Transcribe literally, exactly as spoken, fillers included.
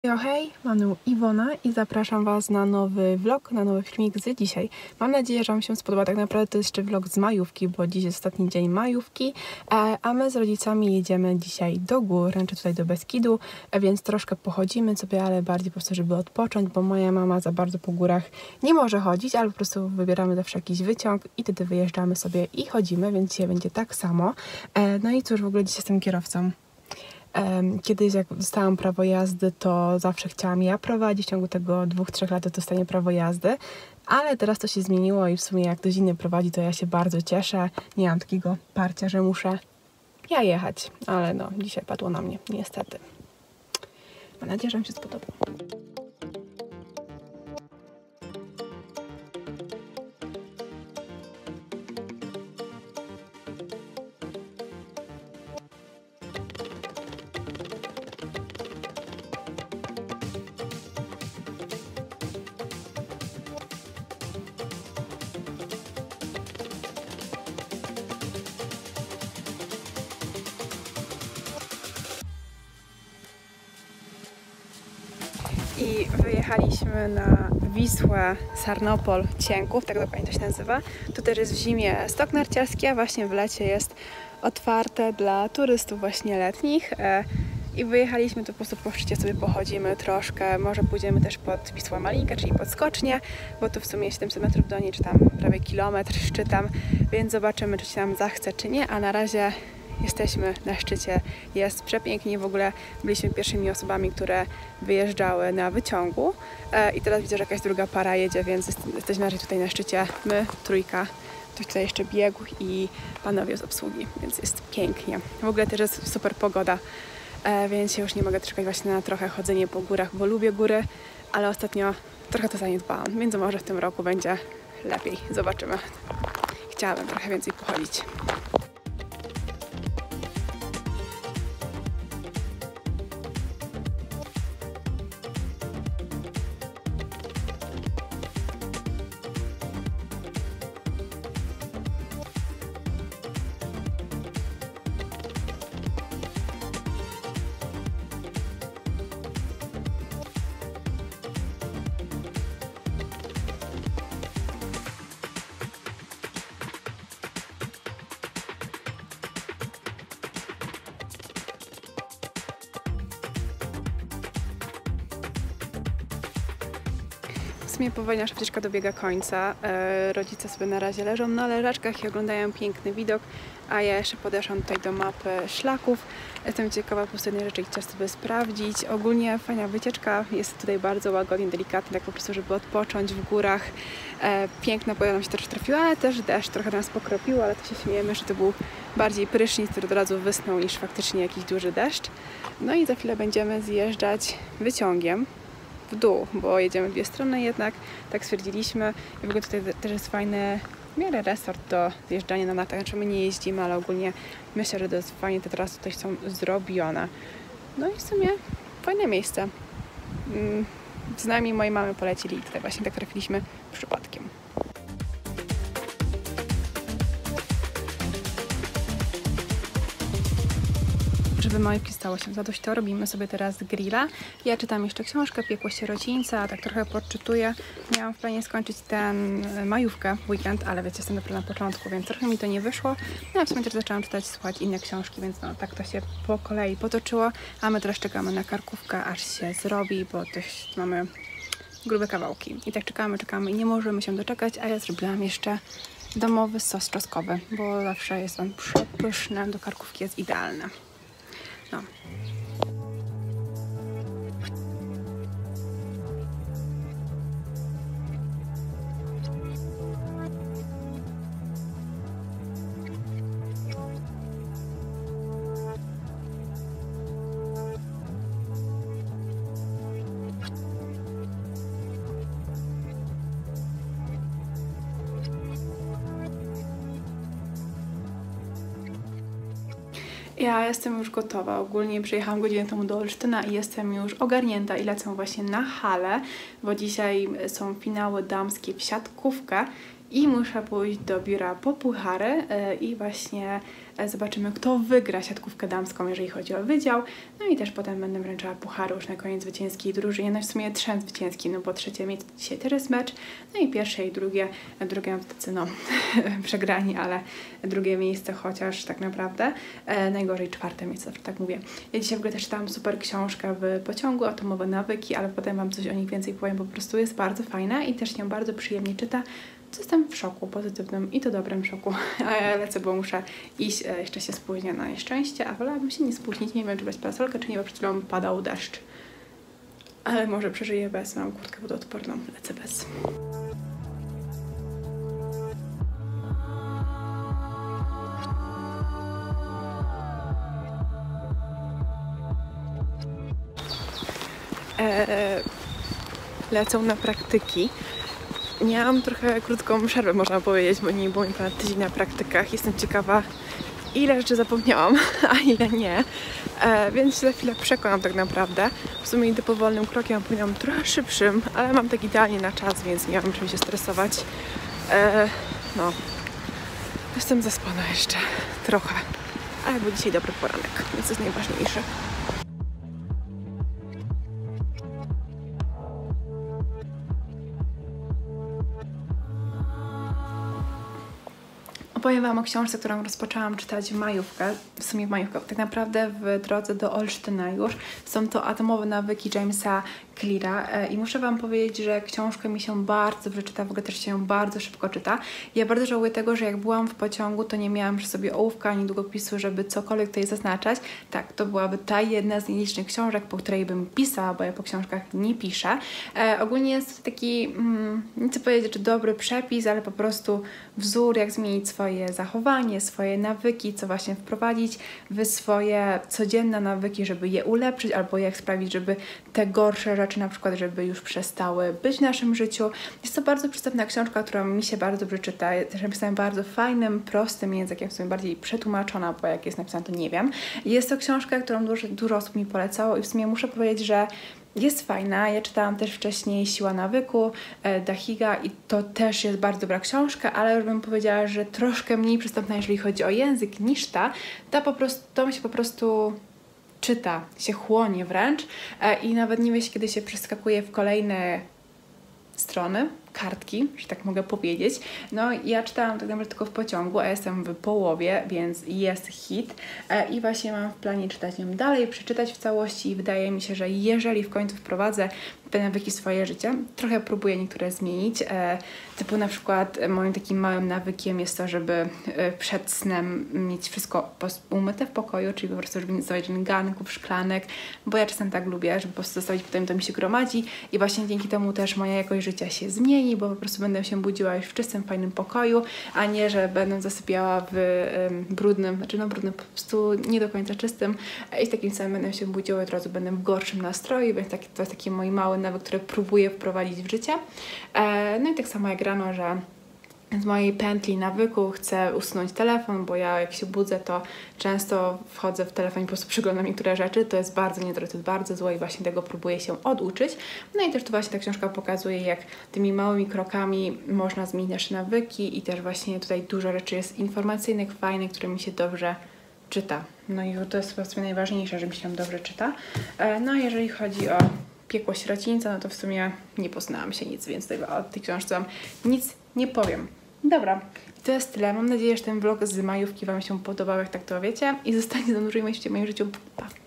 Hej, hej, mam na imię Iwona i zapraszam Was na nowy vlog, na nowy filmik z dzisiaj. Mam nadzieję, że Wam się spodoba. Tak naprawdę to jest jeszcze vlog z majówki, bo dziś jest ostatni dzień majówki, a my z rodzicami jedziemy dzisiaj do gór, czy tutaj do Beskidu, więc troszkę pochodzimy sobie, ale bardziej po prostu, żeby odpocząć, bo moja mama za bardzo po górach nie może chodzić, ale po prostu wybieramy zawsze jakiś wyciąg i wtedy wyjeżdżamy sobie i chodzimy, więc dzisiaj będzie tak samo. No i cóż, w ogóle dzisiaj jestem kierowcą. Kiedyś jak dostałam prawo jazdy, to zawsze chciałam ja prowadzić, w ciągu tego dwóch, trzech lat dostanie prawo jazdy, ale teraz to się zmieniło i w sumie jak ktoś inny prowadzi, to ja się bardzo cieszę. Nie mam takiego parcia, że muszę ja jechać, ale no, dzisiaj padło na mnie, niestety. Mam nadzieję, że Wam się spodoba. I wyjechaliśmy na Wisłę, Sarnopol, Cienków, tak dokładnie to się nazywa. Tu też jest w zimie stok narciarski, a właśnie w lecie jest otwarte dla turystów właśnie letnich. I wyjechaliśmy tu po prostu po szczycie sobie pochodzimy troszkę, może pójdziemy też pod Wisłę Malinkę, czyli pod skocznię, bo tu w sumie siedemset metrów do niej, czy tam prawie kilometr szczytam, więc zobaczymy, czy się nam zachce, czy nie, a na razie jesteśmy na szczycie, jest przepięknie, w ogóle byliśmy pierwszymi osobami, które wyjeżdżały na wyciągu e, i teraz widzę, że jakaś druga para jedzie, więc jest, jesteśmy raczej tutaj na szczycie, my, trójka, ktoś tutaj jeszcze biegł i panowie z obsługi, więc jest pięknie. W ogóle też jest super pogoda, e, więc się już nie mogę czekać właśnie na trochę chodzenie po górach, bo lubię góry, ale ostatnio trochę to zaniedbałam, więc może w tym roku będzie lepiej, zobaczymy. Chciałabym trochę więcej pochodzić. W sumie powoli nasza wycieczka dobiega końca. E, rodzice sobie na razie leżą na leżaczkach i oglądają piękny widok, a ja jeszcze podeszłam tutaj do mapy szlaków. Jestem ciekawa po prostu jednej rzeczy, chciałam sobie sprawdzić. Ogólnie fajna wycieczka, jest tutaj bardzo łagodnie, delikatnie, tak po prostu, żeby odpocząć w górach. E, piękna pogoda nam się też trafiła, ale też deszcz trochę nas pokropił, ale to się śmiejemy, że to był bardziej prysznic, który od razu wysnął, niż faktycznie jakiś duży deszcz. No i za chwilę będziemy zjeżdżać wyciągiem w dół, bo jedziemy w dwie strony jednak, tak stwierdziliśmy. I w ogóle tutaj też jest fajny w miarę resort do zjeżdżania na nartach, znaczy my nie jeździmy, ale ogólnie myślę, że to jest fajnie, te trasy tutaj są zrobione. No i w sumie fajne miejsce. Z nami mojej mamy polecili i tutaj właśnie tak trafiliśmy przypadkiem. Żeby majówki stało się zadość, to robimy sobie teraz grilla. Ja czytam jeszcze książkę Piekło sierocińca, tak trochę podczytuję. Miałam w planie skończyć ten majówkę, weekend, ale wiecie, jestem dopiero na początku, więc trochę mi to nie wyszło. No a w sumie też zaczęłam czytać, słuchać inne książki, więc no tak to się po kolei potoczyło. A my teraz czekamy na karkówkę, aż się zrobi, bo też mamy grube kawałki. I tak czekamy, czekamy i nie możemy się doczekać, a ja zrobiłam jeszcze domowy sos czosnkowy, bo zawsze jest on przepyszny, do karkówki jest idealny. No. Ja jestem już gotowa. Ogólnie przyjechałam godzinę temu do Olsztyna i jestem już ogarnięta i lecę właśnie na halę, bo dzisiaj są finały damskie w siatkówkę i muszę pójść do biura po puchary i właśnie zobaczymy, kto wygra siatkówkę damską, jeżeli chodzi o wydział. No i też potem będę wręczała puchary już na koniec zwycięskiej drużynie. No w sumie trzem zwycięskiej, no bo trzecie miejsce dzisiaj teraz mecz. No i pierwsze i drugie, drugie tacy no przegrani, ale drugie miejsce chociaż tak naprawdę. E, najgorzej czwarte miejsce, zawsze tak mówię. Ja dzisiaj w ogóle też czytałam super książkę w pociągu, Atomowe nawyki, ale potem wam coś o nich więcej powiem, po prostu jest bardzo fajna i też ją bardzo przyjemnie czyta. Jestem w szoku pozytywnym i to dobrym szoku, a ja lecę, bo muszę iść, e, jeszcze się spóźnię na nieszczęście, a wolałabym się nie spóźnić, nie wiem czy brać parasolkę, czy nie, bo przed chwilą padał deszcz. Ale może przeżyję bez, mam kurtkę wodoodporną, lecę bez. Eee, lecą na praktyki. Miałam trochę krótką przerwę, można powiedzieć, bo nie było mi ponad tydzień na praktykach. Jestem ciekawa, ile rzeczy zapomniałam, a ile nie. E, więc się za chwilę przekonam tak naprawdę. W sumie idę powolnym krokiem, powinnam trochę szybszym, ale mam tak idealnie na czas, więc nie mam czym się stresować. E, no, jestem zaspana jeszcze trochę, ale był dzisiaj dobry poranek, więc to jest najważniejsze. Opowiem wam o książce, którą rozpoczęłam czytać w majówkę, w sumie w majówkę, tak naprawdę w drodze do Olsztyna już. Są to Atomowe nawyki Jamesa Cleara i muszę wam powiedzieć, że książka mi się bardzo dobrze czyta, w ogóle też się bardzo szybko czyta. Ja bardzo żałuję tego, że jak byłam w pociągu, to nie miałam przy sobie ołówka ani długopisu, żeby cokolwiek tutaj zaznaczać. Tak, to byłaby ta jedna z nielicznych książek, po której bym pisała, bo ja po książkach nie piszę. E, ogólnie jest to taki, mm, nie chcę powiedzieć, że dobry przepis, ale po prostu wzór, jak zmienić swoje zachowanie, swoje nawyki, co właśnie wprowadzić w swoje codzienne nawyki, żeby je ulepszyć, albo jak sprawić, żeby te gorsze rzeczy na przykład, żeby już przestały być w naszym życiu. Jest to bardzo przystępna książka, która mi się bardzo dobrze czyta. Też napisana bardzo fajnym, prostym językiem, w sumie bardziej przetłumaczona, bo jak jest napisana, to nie wiem. Jest to książka, którą dużo, dużo osób mi polecało i w sumie muszę powiedzieć, że jest fajna. Ja czytałam też wcześniej Siła nawyku, e, Dahiga i to też jest bardzo dobra książka, ale już bym powiedziała, że troszkę mniej przystępna, jeżeli chodzi o język niż ta. Ta po prostu, to mi się po prostu czyta, się chłonie wręcz e, i nawet nie wie się, kiedy się przeskakuje w kolejne strony, kartki, że tak mogę powiedzieć. No ja czytałam tak naprawdę tylko w pociągu, a jestem w połowie, więc jest hit e, i właśnie mam w planie czytać ją dalej, przeczytać w całości i wydaje mi się, że jeżeli w końcu wprowadzę te nawyki w swoje życie, trochę próbuję niektóre zmienić, e, typu na przykład moim takim małym nawykiem jest to, żeby e, przed snem mieć wszystko umyte w pokoju, czyli po prostu żeby nie zostawiać garnków, szklanek, bo ja czasem tak lubię, żeby po prostu zostawić, potem to mi się gromadzi i właśnie dzięki temu też moja jakość życia się zmieni, bo po prostu będę się budziła już w czystym, fajnym pokoju, a nie, że będę zasypiała w um, brudnym, znaczy no brudnym, po prostu nie do końca czystym i z takim samym będę się budziła i od razu będę w gorszym nastroju, więc taki, to jest taki mój mały nawyk, który próbuję wprowadzić w życie. E, no i tak samo jak rano, że z mojej pętli nawyku chcę usunąć telefon, bo ja jak się budzę, to często wchodzę w telefon i po prostu przeglądam niektóre rzeczy. To jest bardzo niedobre, to jest bardzo złe i właśnie tego próbuję się oduczyć. No i też tu właśnie ta książka pokazuje, jak tymi małymi krokami można zmienić nasze nawyki i też właśnie tutaj dużo rzeczy jest informacyjnych, fajnych, które mi się dobrze czyta. No i to jest właściwie najważniejsze, że mi się dobrze czyta. No a jeżeli chodzi o piekło sierocińca, no to w sumie nie poznałam się nic, więc tego, o tej książce wam nic nie powiem. Dobra, i to jest tyle. Mam nadzieję, że ten vlog z majówki wam się podobał, jak tak to wiecie. I zostanie zanurzymy się w moim życiu. Pa!